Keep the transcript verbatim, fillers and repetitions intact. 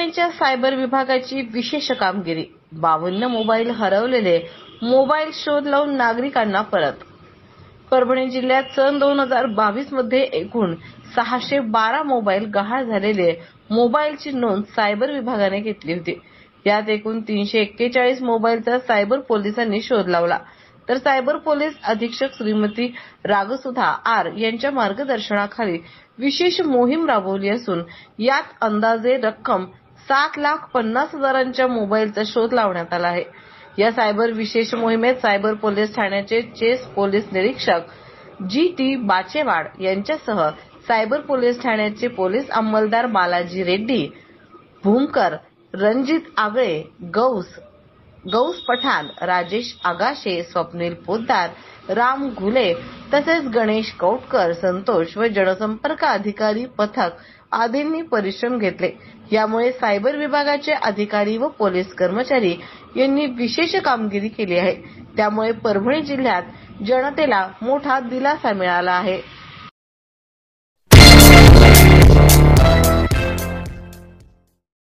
परभणीच्या सायबर विभागाची विशेष कामगिरी. बावन्न मोबाईल हरवलेले मोबाईल शोध लावून नागरिकांना परत. परभणी जिल्ह्यात सन दोन हजार बावीस मध्ये एकूण सहाशे बारा मोबाईल गहाळ झालेले मोबाईलची नोंद सायबर विभागाने घेतली होती. यात एकूण तीनशे एक्केचाळीस मोबाईलचा सायबर पोलिसांनी शोध लावला. तर सायबर पोलीस अधीक्षक श्रीमती रागसुधा आर यांच्या मार्गदर्शनाखाली विशेष मोहीम राबवली असून यात अंदाजे रक्कम सात लाख पन्नास हजारांच्या मोबाईलचा शोध लावण्यात आला आहे. या सायबर विशेष मोहिमेत सायबर पोलीस ठाण्याचे चेस पोलीस निरीक्षक जी टी बाचेवाड यांच्यासह सायबर पोलीस ठाण्याचे पोलीस अंमलदार बालाजी रेड्डी, भूमकर, रणजित आगळे, गौस गौस पठाण, राजेश आगाशे, स्वप्नील पोद्दार, राम घुले तसेच गणेश कौटकर, संतोष व जनसंपर्क अधिकारी पथक आदींनी परिश्रम घेतले. यामुळे सायबर विभागाचे अधिकारी व पोलीस कर्मचारी यांनी विशेष कामगिरी केली आहे. त्यामुळे परभणी जिल्ह्यात जनतेला मोठा दिलासा मिळाला आहे.